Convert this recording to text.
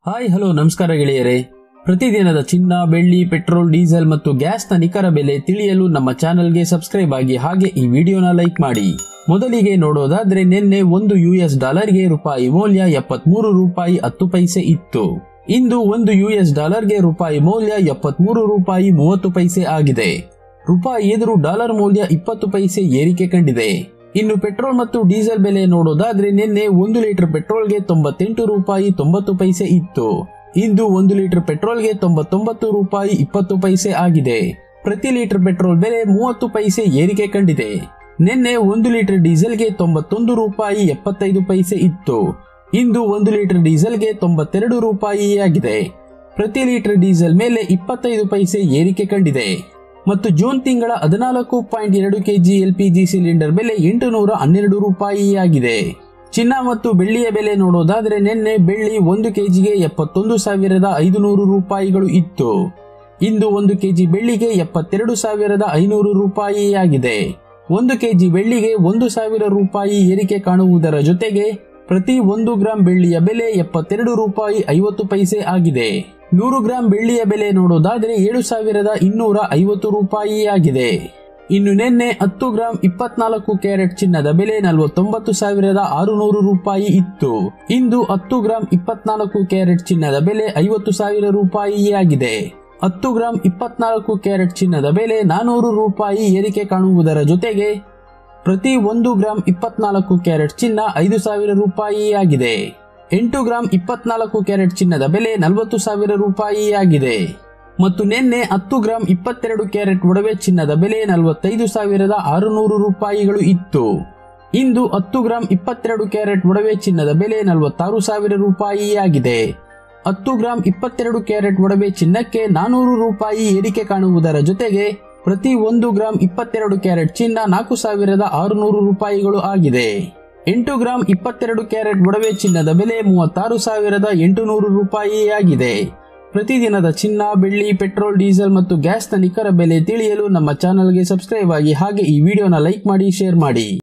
Hi hello ನಮಸ್ಕಾರ ಗೆಳೆಯರೇ. ಪ್ರತಿದಿನದ ಚಿನ್ನ, ಬೆಳ್ಳಿ, ಪೆಟ್ರೋಲ್, ಡೀಸೆಲ್ ಮತ್ತು ಗ್ಯಾಸ್ನ ನಿಖರ ಬೆಲೆ ತಿಳಿಯಲು ನಮ್ಮ ಚಾನೆಲ್ಗೆ ಸಬ್ಸ್ಕ್ರೈಬ್ ಆಗಿ, ಹಾಗೆ ಈ ವಿಡಿಯೋನ ಲೈಕ್ ಮಾಡಿ. ಮೊದಲಿಗೆ ನೋಡೋದಾದ್ರೆ, ನಿನ್ನೆ ಒಂದು US ಡಾಲರ್ಗೆ ರೂಪಾಯಿ ಮೌಲ್ಯ 73 ರೂಪಾಯಿ 10 ಪೈಸೆ ಇತ್ತು. ಇಂದು ಒಂದು US ಡಾಲರ್ಗೆ ರೂಪಾಯಿ ಮೌಲ್ಯ 73 ರೂಪಾಯಿ 30 ಪೈಸೆ ಆಗಿದೆ. ರೂಪಾಯಿ ಎದುರು ಡಾಲರ್ ಮೌಲ್ಯ 20 ಪೈಸೆ ಏರಿಕೆ ಕಂಡಿದೆ. ಇನ್ನು ಪೆಟ್ರೋಲ್ ಮತ್ತು ಡೀಸೆಲ್ ಬೆಲೆ ನೋಡೋದಾದ್ರೆ, ನಿನ್ನೆ 1 ಲೀಟರ್ ಪೆಟ್ರೋಲ್ಗೆ 98 ರೂಪಾಯಿ 90 ಪೈಸೆ ಇತ್ತು. ಇಂದು 1 ಲೀಟರ್ ಪೆಟ್ರೋಲ್ಗೆ 99 ರೂಪಾಯಿ 20 ಪೈಸೆ ಆಗಿದೆ. ಪ್ರತಿ ಲೀಟರ್ ಪೆಟ್ರೋಲ್ ಬೆಲೆ 30 ಪೈಸೆ ಏರಿಕೆ ಕಂಡಿದೆ. ನಿನ್ನೆ 1 ಲೀಟರ್ ಡೀಸೆಲ್ಗೆ 91 ರೂಪಾಯಿ 75 ಪೈಸೆ ಇತ್ತು. ಇಂದು 1 ಲೀಟರ್ ಡೀಸೆಲ್ಗೆ 92 ರೂಪಾಯಿ ಆಗಿದೆ. ಪ್ರತಿ ಲೀಟರ್ ಡೀಸೆಲ್ ಮೇಲೆ 25 ಪೈಸೆ ಏರಿಕೆ ಕಂಡಿದೆ. ಮತ್ತು ಜೂನ್ ತಿಂಗಳ 14.2 ಕೆಜಿ LPG ಸಿಲಿಂಡರ್ ಬೆಲೆ 812 ರೂಪಾಯಿ ಆಗಿದೆ. ಚಿನ್ನ ಮತ್ತು ಬೆಳ್ಳಿಯ ಬೆಲೆ ನೋಡೋದಾದ್ರೆ, ನಿನ್ನೆ ಬೆಳ್ಳಿ 1 ಕೆಜಿಗೆ 71,500 ರೂಪಾಯಿಗಳು ಇತ್ತು. ಇಂದು 1 ಕೆಜಿ ಬೆಳ್ಳಿಗೆ 72,500 ರೂಪಾಯಿ ಆಗಿದೆ. 1 ಕೆಜಿ ಬೆಳ್ಳಿಗೆ 1,000 ರೂಪಾಯಿ ಏರಿಕೆ ಕಾಣುವುದರ ಜೊತೆಗೆ ಪ್ರತಿ 1 ಗ್ರಾಂ ಬೆಳ್ಳಿಯ ಬೆಲೆ 72 ರೂಪಾಯಿ 50 ಪೈಸೆ ಆಗಿದೆ. 100 ಗ್ರಾಂ ಬೆಳ್ಳಿಯ ಬೆಲೆ ನೋಡೋದಾದ್ರೆ 7,250 ರೂಪಾಯಿ ಆಗಿದೆ. ಇನ್ನು ನಿನ್ನೆ 10 ಗ್ರಾಂ 24 ಕ್ಯಾರೆಟ್ ಚಿನ್ನದ ಬೆಲೆ 49,600 ರೂಪಾಯಿ ಇತ್ತು. ಇಂದು 10 ಗ್ರಾಂ 24 ಕ್ಯಾರೆಟ್ ಚಿನ್ನದ ಬೆಲೆ 50,000 ರೂಪಾಯಿ ಆಗಿದೆ. 10 ಗ್ರಾಂ 24 ಕ್ಯಾರೆಟ್ ಚಿನ್ನದ ಬೆಲೆ 400 ರೂಪಾಯಿ ಏರಿಕೆ ಕಾಣುವುದರ ಜೊತೆಗೆ ಪ್ರತಿ 1 ಗ್ರಾಂ 24 ಕ್ಯಾರೆಟ್ ಚಿನ್ನ 5,000 ರೂಪಾಯಿ ಆಗಿದೆ. 8 ಗ್ರಾಂ 24 ಕ್ಯಾರೆಟ್ ಚಿನ್ನದ ಬೆಲೆ 40,000 ರೂಪಾಯಿ ಆಗಿದೆ. ಮತ್ತು ನಿನ್ನೆ 10 ಗ್ರಾಂ 22 ಕ್ಯಾರೆಟ್ ಒಡವೆ ಚಿನ್ನದ ಬೆಲೆ 45,600 ರೂಪಾಯಿಗಳು ಇತ್ತು. ಇಂದು 10 ಗ್ರಾಂ 22 ಕ್ಯಾರೆಟ್ ಒಡವೆ ಚಿನ್ನದ ಬೆಲೆ 46,000 ರೂಪಾಯಿ ಆಗಿದೆ. 10 ಗ್ರಾಂ 22 ಕ್ಯಾರೆಟ್ ಒಡವೆ ಚಿನ್ನಕ್ಕೆ 400 ರೂಪಾಯಿ ಏರಿಕೆ ಕಾಣುವುದರ ಜೊತೆಗೆ ಪ್ರತಿ 1 ಗ್ರಾಂ 22 ಕ್ಯಾರೆಟ್ ಚಿನ್ನ 4,600 ರೂಪಾಯಿಗಳು ಆಗಿದೆ. 8 ಗ್ರಾಂ 22 ಕ್ಯಾರೆಟ್ ಒಡವೆ ಚಿನ್ನದ ಬೆಲೆ 36,800 ರೂಪಾಯಿ ಆಗಿದೆ. ಪ್ರತಿದಿನದ ಚಿನ್ನ, ಬೆಳ್ಳಿ, ಪೆಟ್ರೋಲ್, ಡೀಸೆಲ್ ಮತ್ತು ಗ್ಯಾಸ್ನ ನಿಖರ ಬೆಲೆ ತಿಳಿಯಲು ನಮ್ಮ ಚಾನೆಲ್ಗೆ ಸಬ್ಸ್ಕ್ರೈಬ್ ಆಗಿ, ಹಾಗೆ ಈ ವಿಡಿಯೋನ ಲೈಕ್ ಮಾಡಿ, ಶೇರ್ ಮಾಡಿ.